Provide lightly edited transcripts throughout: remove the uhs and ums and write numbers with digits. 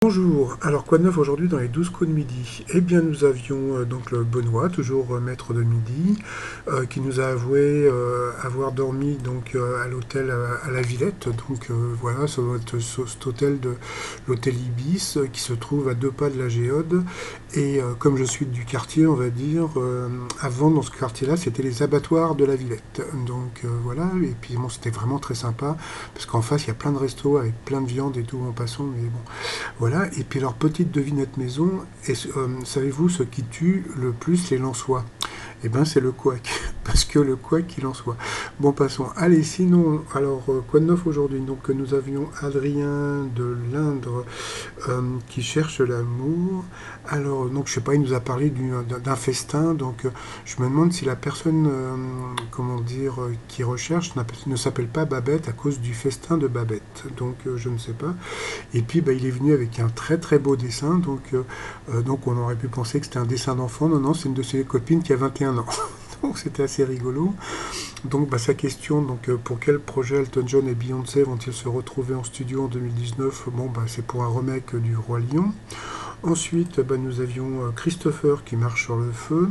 Bonjour, alors quoi de neuf aujourd'hui dans les 12 coups de midi? Eh bien nous avions donc le Benoît, toujours maître de midi, qui nous a avoué avoir dormi donc à l'hôtel à la Villette, donc voilà, cet hôtel de l'hôtel Ibis qui se trouve à 2 pas de la Géode. Et comme je suis du quartier, on va dire, avant dans ce quartier-là, c'était les abattoirs de la Villette. Donc voilà, et puis bon, c'était vraiment très sympa, parce qu'en face il y a plein de restos avec plein de viande et tout en passant, mais bon. Voilà, et puis alors petite devinette maison, savez-vous ce qui tue le plus les Lensois? Eh bien c'est le couac, parce que le couac il en soit. Bon passons. Allez, sinon, alors quoi de neuf aujourd'hui? Donc nous avions Adrien de l'Indre qui cherche l'amour. Alors donc je sais pas, il nous a parlé d'un festin, donc je me demande si la personne, comment dire, qui recherche ne s'appelle pas Babette à cause du festin de Babette. Donc je ne sais pas. Et puis bah, il est venu avec un très très beau dessin, donc on aurait pu penser que c'était un dessin d'enfant. Non, non, c'est une de ses copines qui a 21 ans. Donc c'était assez rigolo. Donc bah, sa question, donc pour quel projet Elton John et Beyoncé vont-ils se retrouver en studio en 2019? Bon bah c'est pour un remake du Roi Lion. Ensuite bah, nous avions Christopher qui marche sur le feu.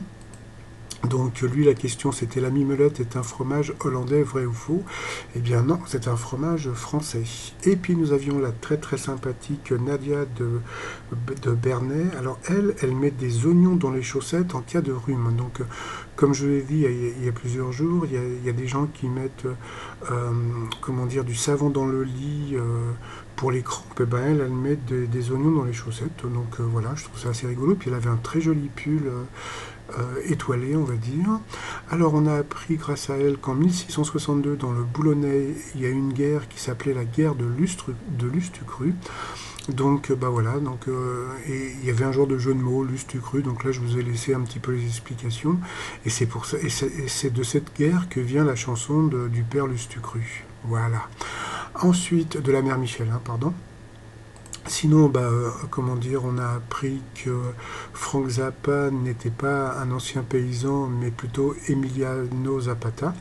Donc lui, la question c'était la mimolette est un fromage hollandais, vrai ou faux? Eh bien non, c'est un fromage français. Et puis nous avions la très très sympathique Nadia de Bernay. Alors elle met des oignons dans les chaussettes en cas de rhume. Donc comme je l'ai dit il y a plusieurs jours, il y a des gens qui mettent comment dire, du savon dans le lit pour les crampes. Et ben elle met des oignons dans les chaussettes. Donc voilà, je trouve ça assez rigolo. Puis elle avait un très joli pull étoilée, on va dire. Alors on a appris grâce à elle qu'en 1662, dans le Boulonnais, il y a eu une guerre qui s'appelait la guerre de Lustucru. Donc bah voilà, donc, et il y avait un genre de jeu de mots, Lustucru, donc là je vous ai laissé un petit peu les explications, et c'est pour ça, et c'est de cette guerre que vient la chanson du père Lustucru. Voilà. Ensuite, de la mère Michel, hein, pardon. Sinon, bah, comment dire, on a appris que Frank Zappa n'était pas un ancien paysan, mais plutôt Emiliano Zapata.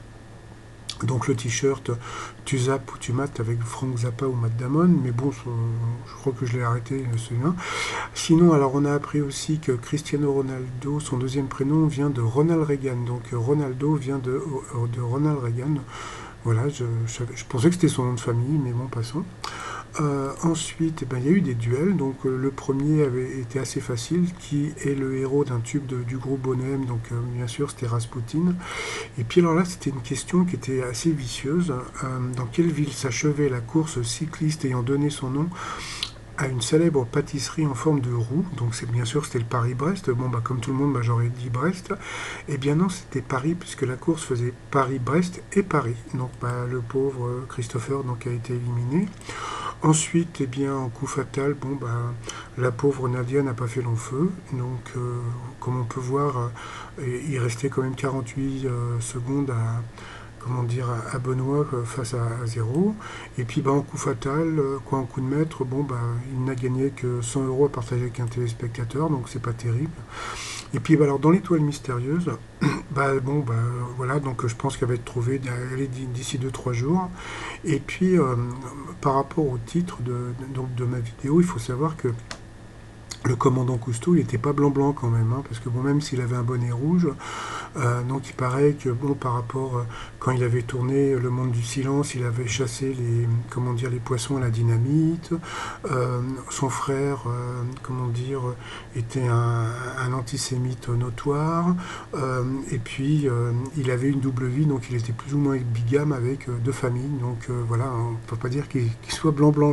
Donc le t-shirt tu zappes ou tu mates avec Frank Zappa ou Matt Damon, mais bon, je crois que je l'ai arrêté celui-là. Sinon, alors on a appris aussi que Cristiano Ronaldo, son deuxième prénom vient de Ronald Reagan. Donc Ronaldo vient de Ronald Reagan. Voilà, je pensais que c'était son nom de famille, mais bon, passons. Ensuite, eh ben, il y a eu des duels. Donc, le premier avait été assez facile, qui est le héros d'un tube du groupe Bonhomme. Donc, bien sûr, c'était Rasputin. Et puis, alors là, c'était une question qui était assez vicieuse. Dans quelle ville s'achevait la course cycliste ayant donné son nom à une célèbre pâtisserie en forme de roue? Donc c'est bien sûr c'était le Paris-Brest. Bon bah comme tout le monde, bah, j'aurais dit Brest. Eh bien non, c'était Paris puisque la course faisait Paris-Brest et Paris. Donc bah, le pauvre Christopher donc a été éliminé. Ensuite, eh bien en coup fatal, bon bah la pauvre Nadia n'a pas fait long feu. Donc comme on peut voir, il restait quand même 48 secondes à comment dire, à Benoît face à 0. Et puis bah, en coup fatal, quoi en coup de maître, bon bah il n'a gagné que 100 euros à partager avec un téléspectateur, donc c'est pas terrible. Et puis bah, alors dans l'étoile mystérieuse, bah bon bah voilà, donc je pense qu'elle va être trouvée d'ici 2-3 jours. Et puis par rapport au titre donc, de ma vidéo, il faut savoir que le commandant Cousteau, il n'était pas blanc-blanc quand même, hein, parce que bon, même s'il avait un bonnet rouge, donc il paraît que bon, par rapport, quand il avait tourné Le Monde du Silence, il avait chassé les, comment dire, les poissons à la dynamite. Son frère, comment dire, était un antisémite notoire. Et puis il avait une double vie, donc il était plus ou moins bigame avec deux familles. Donc voilà, on ne peut pas dire qu'il soit blanc-blanc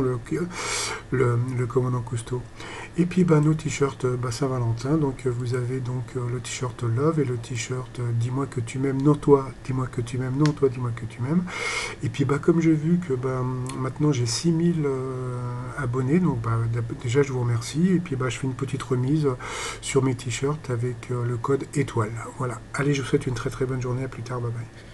le commandant Cousteau. Et puis bah, nos t-shirts Saint-Valentin, donc vous avez donc le t-shirt Love et le t-shirt Dis-moi que tu m'aimes, non toi, dis-moi que tu m'aimes, non toi, dis-moi que tu m'aimes. Et puis bah, comme j'ai vu que bah, maintenant j'ai 6000 abonnés, donc bah, déjà je vous remercie. Et puis bah, je fais une petite remise sur mes t-shirts avec le code étoile. Voilà, allez, je vous souhaite une très très bonne journée, à plus tard, bye bye.